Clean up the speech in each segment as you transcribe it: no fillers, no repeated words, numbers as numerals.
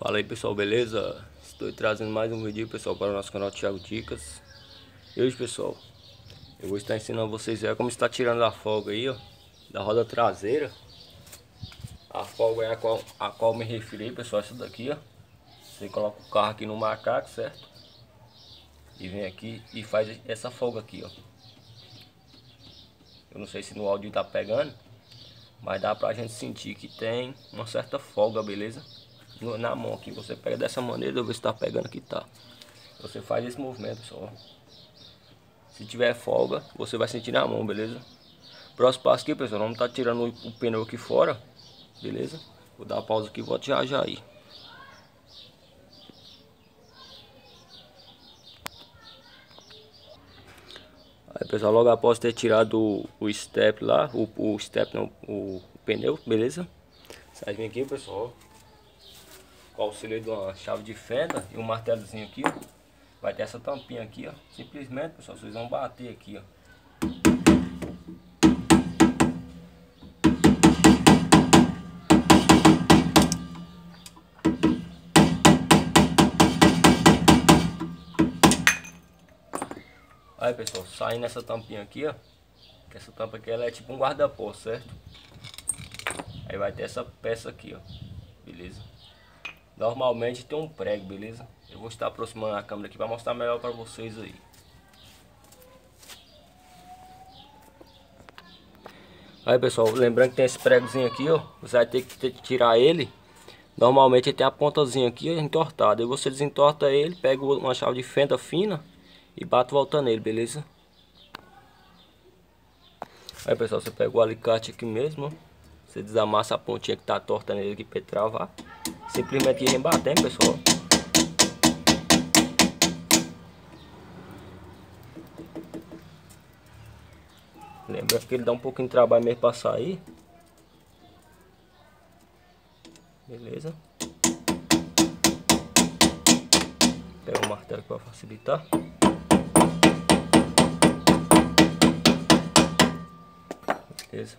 Fala aí pessoal, beleza? Estou trazendo mais um vídeo pessoal para o nosso canal Thiago Dicas. E hoje pessoal, eu vou estar ensinando vocês como está tirando a folga aí, ó, da roda traseira. A folga é a qual me referi pessoal, essa daqui, ó. Você coloca o carro aqui no macaco, certo? E vem aqui e faz essa folga aqui, ó. Eu não sei se no áudio tá pegando, mas dá pra gente sentir que tem uma certa folga, beleza? Na mão aqui, você pega dessa maneira, eu ver se tá pegando aqui, tá? Você faz esse movimento, pessoal. Se tiver folga, você vai sentir na mão, beleza? Próximo passo aqui, pessoal, vamos estar tirando o pneu aqui fora, beleza? Vou dar uma pausa aqui e volto já aí. Aí, pessoal, logo após ter tirado o step lá, o step não, o pneu, beleza? Você vai vir aqui, pessoal, com o auxílio de uma chave de fenda e um martelozinho aqui, ó. Vai ter essa tampinha aqui, ó. Simplesmente, pessoal, vocês vão bater aqui, ó. Aí, pessoal, saindo essa tampinha aqui, ó. Que essa tampa aqui ela é tipo um guarda-pó, certo? Aí vai ter essa peça aqui, ó. Beleza? Normalmente tem um prego, beleza? Eu vou estar aproximando a câmera aqui para mostrar melhor para vocês aí. Aí, pessoal, lembrando que tem esse pregozinho aqui, ó. Você vai ter que tirar ele. Normalmente ele tem a pontazinha aqui, ó, entortada. Aí você desentorta ele, pega uma chave de fenda fina e bate voltando ele, beleza? Aí, pessoal, você pega o alicate aqui mesmo, ó. Você desamassa a pontinha que tá torta nele aqui para ele travar. Simplesmente vem batendo, pessoal. Lembra que ele dá um pouquinho de trabalho mesmo para sair. Beleza? Pega o martelo aqui para facilitar. Beleza?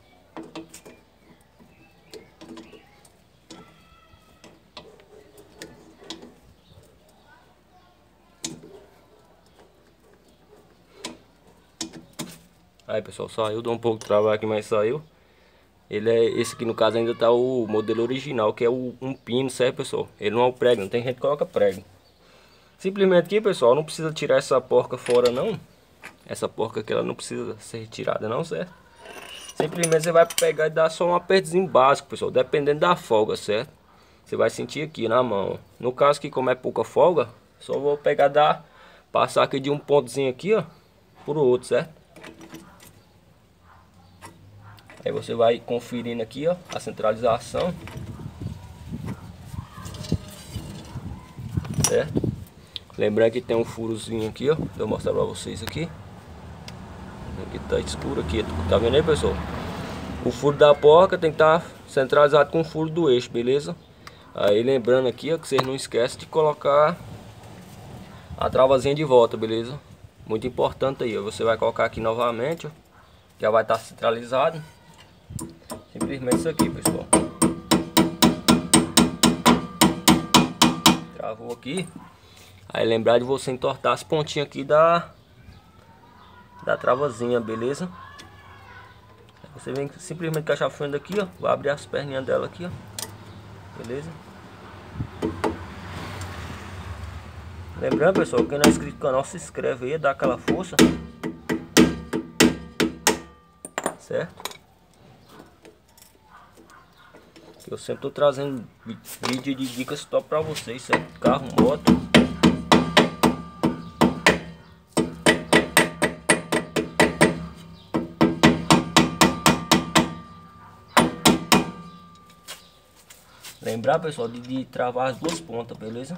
Aí, pessoal, saiu, deu um pouco de trabalho aqui, mas saiu. Ele é, esse aqui no caso ainda tá o modelo original, que é um pino, certo, pessoal? Ele não é o prego, não tem gente que coloca prego. Simplesmente aqui, pessoal, não precisa tirar essa porca fora não. Essa porca aqui ela não precisa ser retirada não, certo? Simplesmente você vai pegar e dar só um apertozinho básico, pessoal, dependendo da folga, certo? Você vai sentir aqui na mão. No caso que como é pouca folga, só vou pegar e passar aqui de um pontozinho aqui, ó, pro outro, certo? Aí você vai conferindo aqui, ó, a centralização, certo? Lembrando que tem um furozinho aqui, ó, deixa eu mostrar pra vocês aqui. Aqui tá escuro aqui, tá vendo aí, pessoal? O furo da porca tem que estar centralizado com o furo do eixo, beleza? Aí lembrando aqui, ó, que vocês não esquecem de colocar a travazinha de volta, beleza? Muito importante aí, ó. Você vai colocar aqui novamente, ó, já vai estar centralizado. Simplesmente isso aqui, pessoal. Travou aqui. Aí lembrar de você entortar as pontinhas aqui da travazinha, beleza? Você vem simplesmente com a chave fenda aqui, ó. Vai abrir as perninhas dela aqui, ó. Beleza? Lembrando, pessoal, quem não é inscrito no canal, se inscreve aí, dá aquela força. Certo? Eu sempre tô trazendo vídeo de dicas top pra vocês, certo? Carro, moto. Lembrar, pessoal, de travar as duas pontas, beleza?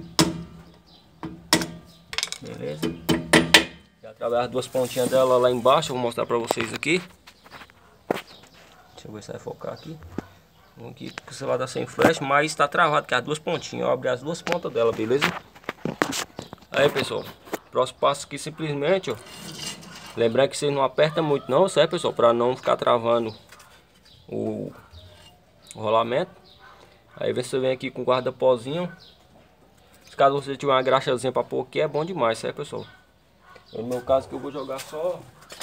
Beleza? Já travei as duas pontinhas dela lá embaixo, eu vou mostrar pra vocês aqui. Deixa eu ver se vai focar aqui. Aqui o celular tá sem flash, mas está travado, que é as duas pontinhas. Eu abri as duas pontas dela, beleza? Aí, pessoal, próximo passo aqui simplesmente, ó. Lembrando que vocês não apertam muito não, certo, pessoal? Para não ficar travando o rolamento. Aí você vem aqui com guarda-pozinho. Caso você tiver uma graxazinha pra pôr aqui, é bom demais, certo, pessoal? No meu caso que eu vou jogar só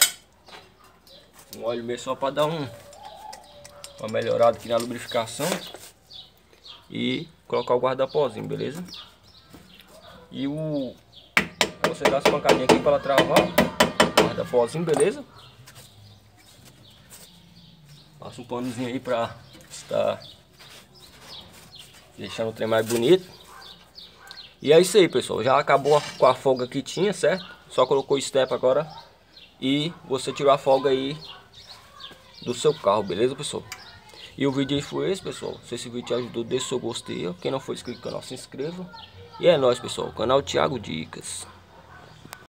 um óleo mesmo, só pra dar uma melhorada aqui na lubrificação. E colocar o guarda-pozinho, beleza? E você dá as pancadinhas aqui para ela travar. Guarda-pozinho, beleza? Passa um panozinho aí pra estar deixando o trem mais bonito. E é isso aí, pessoal. Já acabou com a folga que tinha, certo? Só colocou o step agora. E você tirou a folga aí do seu carro, beleza, pessoal? E o vídeo aí foi esse, pessoal. Se esse vídeo te ajudou, deixa o seu gostei. Quem não for inscrito no canal, se inscreva. E é nóis, pessoal. Canal Thiago Dicas.